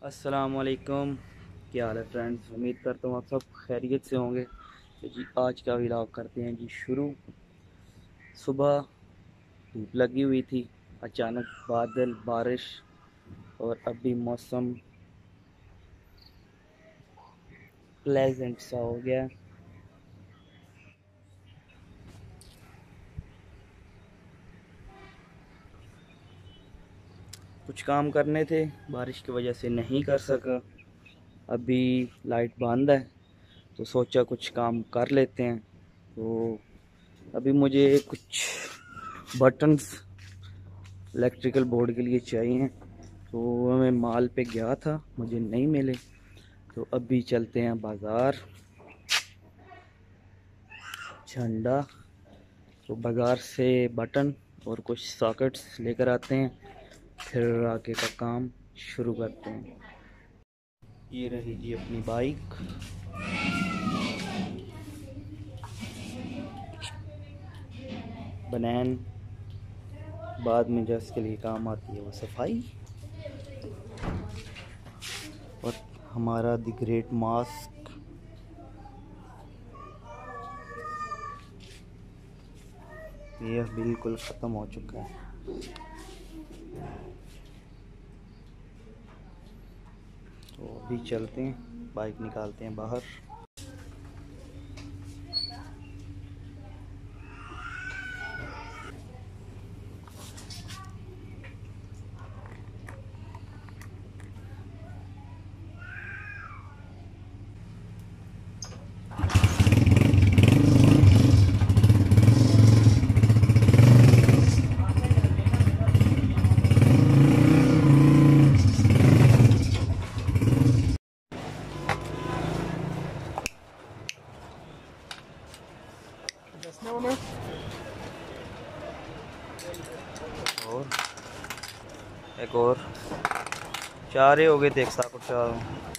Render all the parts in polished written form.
अस्सलामुअलैकुम। क्या हाल है फ्रेंड्स, उम्मीद करता हूँ आप सब खैरियत से होंगे। तो जी आज का व्लॉग करते हैं जी शुरू। सुबह धूप लगी हुई थी, अचानक बादल, बारिश और अभी मौसम प्लेजेंट सा हो गया। कुछ काम करने थे, बारिश की वजह से नहीं कर सका। अभी लाइट बंद है तो सोचा कुछ काम कर लेते हैं। तो अभी मुझे कुछ बटन्स इलेक्ट्रिकल बोर्ड के लिए चाहिए, तो मैं मॉल पे गया था, मुझे नहीं मिले। तो अभी चलते हैं बाज़ार झंडा। तो बाज़ार से बटन और कुछ सॉकेट्स लेकर आते हैं, फिर आगे का काम शुरू करते हैं। ये रही जी अपनी बाइक। बनैन बाद में जो इसके लिए काम आती है वो सफाई। और हमारा द ग्रेट मास्क, ये बिल्कुल ख़त्म हो चुका है। तो अभी चलते हैं, बाइक निकालते हैं बाहर। और एक और चार ही हो गए थे, एक साथ चार।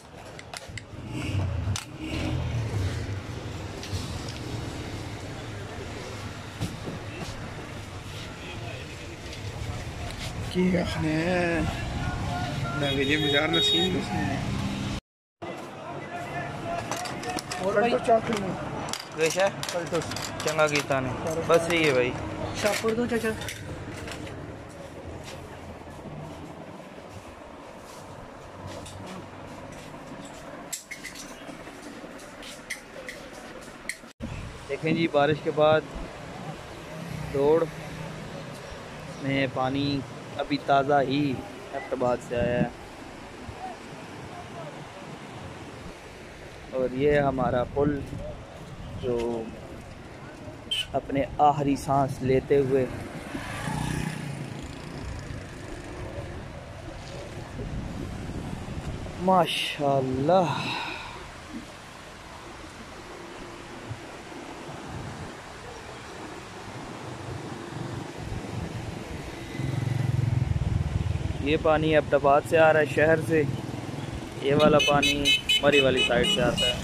चंगा कीता ने बस यही है भाई। शाहपुर दो चाचा। देखें जी, बारिश के बाद दौड़ में पानी अभी ताज़ा ही एबटाबाद से आया है। और ये हमारा पुल जो अपने आखिरी सांस लेते हुए माशाल्लाह ये पानी एबटाबाद से आ रहा है, शहर से। ये वाला पानी मरी वाली साइड से आता है।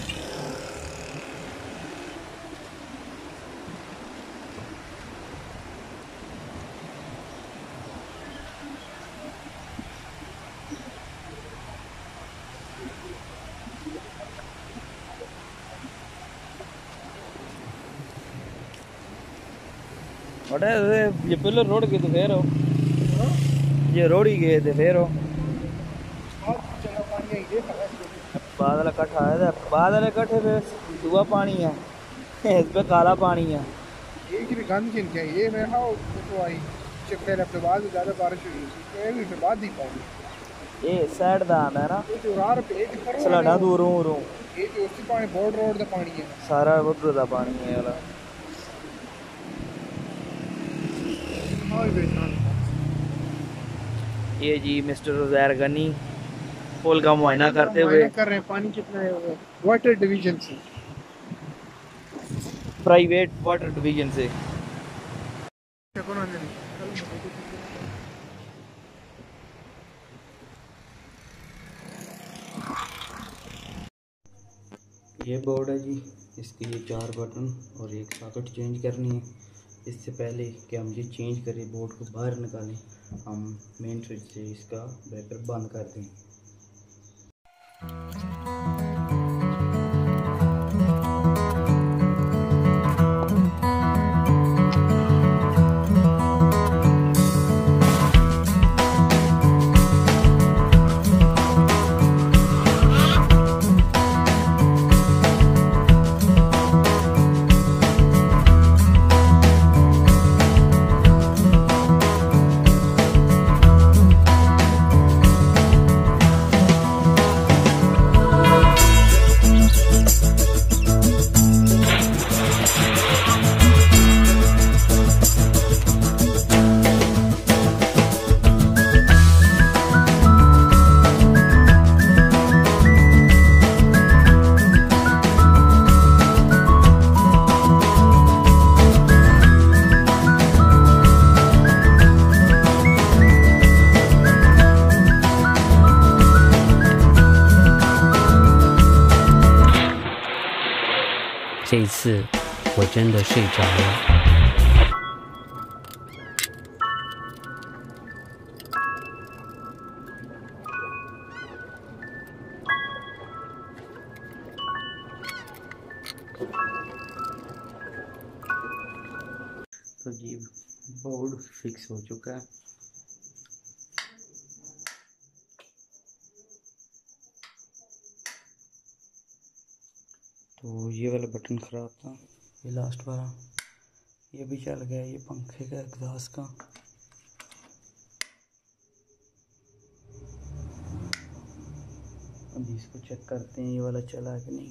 ये पहले रोड के तो फिर हो, ये रोड ही गए थे फिर हो। बादल इकट्ठा है, बादल इकट्ठे पे दुआ पानी है, इस पे काला पानी है। एक भी गंद किन क्या ये मैं हाँ तो आई जब पहले अपने बाद ज़्यादा बारिश हुई तो एक भी बाद ही पाऊंगी ये साइड दा आंदा है ना, ये जो रार पे एक पर सलाडा दूरों दूरों ये जो उसी पानी बोर्ड रोड दा पानी है सारा उधर दा पानी है वाला। हाँ बेटा ये जी मिस्टर उज़ैर गनी पुल का मुआयना करते हुए कर रहे हैं पानी कितना है वाटर डिवीजन से, प्राइवेट वाटर डिवीजन से। ये बोर्ड है जी, इसके लिए 4 बटन और एक सॉकेट चेंज करनी है। इससे पहले कि हम ये चेंज करें, बोर्ड को बाहर निकालें, हम मेन स्विच से इसका ब्रेकर बंद कर दें। 这一次我真的睡着了。 तो जी बोर्ड फिक्स हो चुका है। तो ये वाला बटन ख़राब था, ये लास्ट वाला, ये भी चल गया, ये पंखे का एग्जॉस्ट का। अभी इसको चेक करते हैं ये वाला चला है कि नहीं।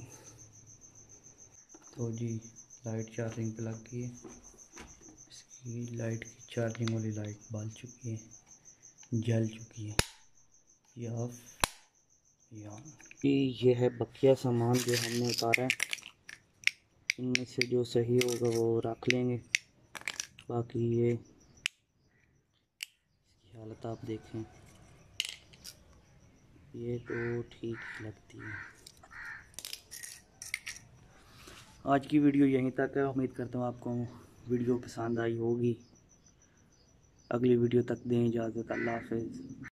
तो जी लाइट चार्जिंग पे लग गई है, इसकी लाइट की चार्जिंग वाली लाइट बल चुकी है, जल चुकी है। ये ऑफ, ये ऑन। ये है बकिया सामान जो हमने उतारा है, इनमें से जो सही होगा वो रख लेंगे, बाकी ये इसकी हालत आप देखें, ये तो ठीक लगती है। आज की वीडियो यहीं तक है। उम्मीद करता हूँ आपको वीडियो पसंद आई होगी। अगली वीडियो तक दें इजाज़त। अल्लाह हाफ़िज़।